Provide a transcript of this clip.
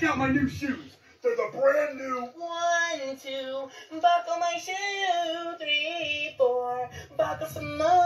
check out my new shoes. They're the brand new 1, 2, buckle my shoe. 3, 4, buckle some more.